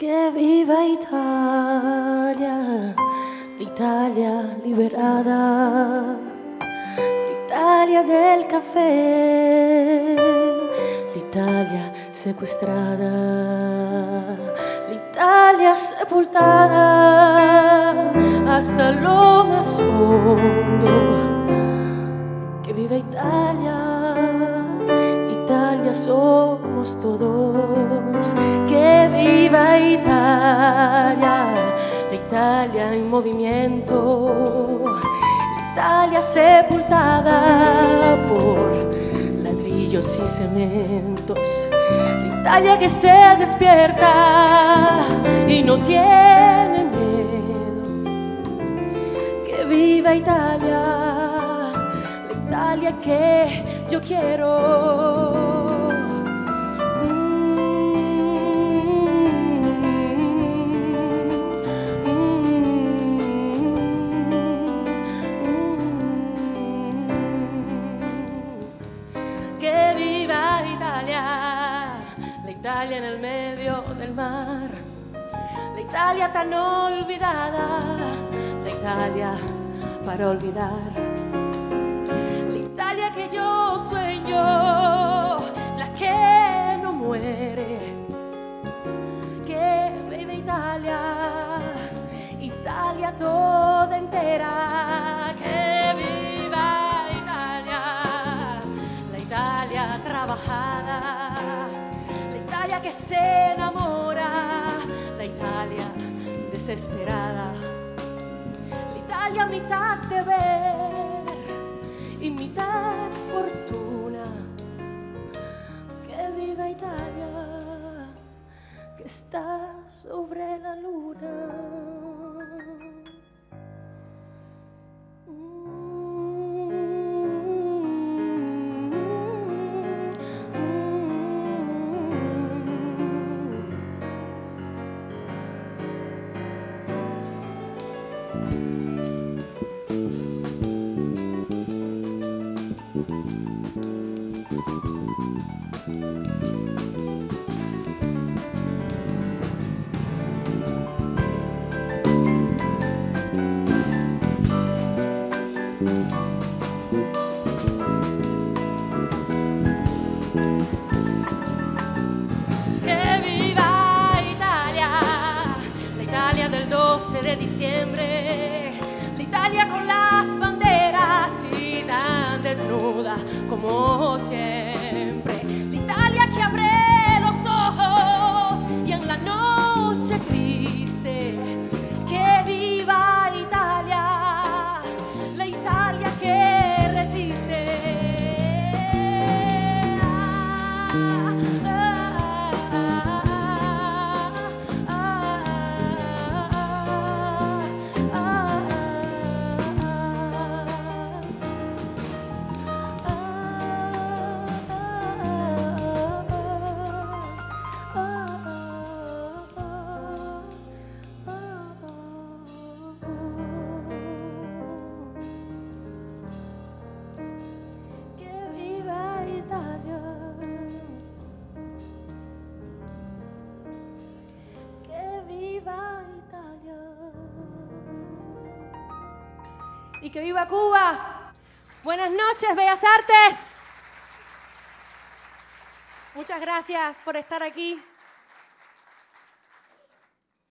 Que viva Italia, l'Italia liberada, l'Italia del café, l'Italia secuestrada, l'Italia sepultada hasta lo más hondo. Que viva Italia, Italia somos todos. Que viva Italia, la Italia en movimiento, la Italia sepultada por ladrillos y cementos, la Italia que se despierta y no tiene miedo. Que viva Italia, la Italia que yo quiero. Que viva Italia, la Italia en el medio del mar, la Italia tan olvidada, la Italia para olvidar, la Italia que yo sueño, la que no muere. Que viva Italia, Italia toda entera. Que viva Italia, la Italia trabajada, la Italia que se enamora, la Italia desesperada, la Italia mitad deber y mitad fortuna. Que viva Italia, que está sobre la luna. Del 12 de diciembre, la Italia con las banderas y tan desnuda como siempre, la Italia que abre los ojos y en la noche triste. Que viva Italia, la Italia que resiste. Y que viva Cuba. Buenas noches, Bellas Artes. Muchas gracias por estar aquí.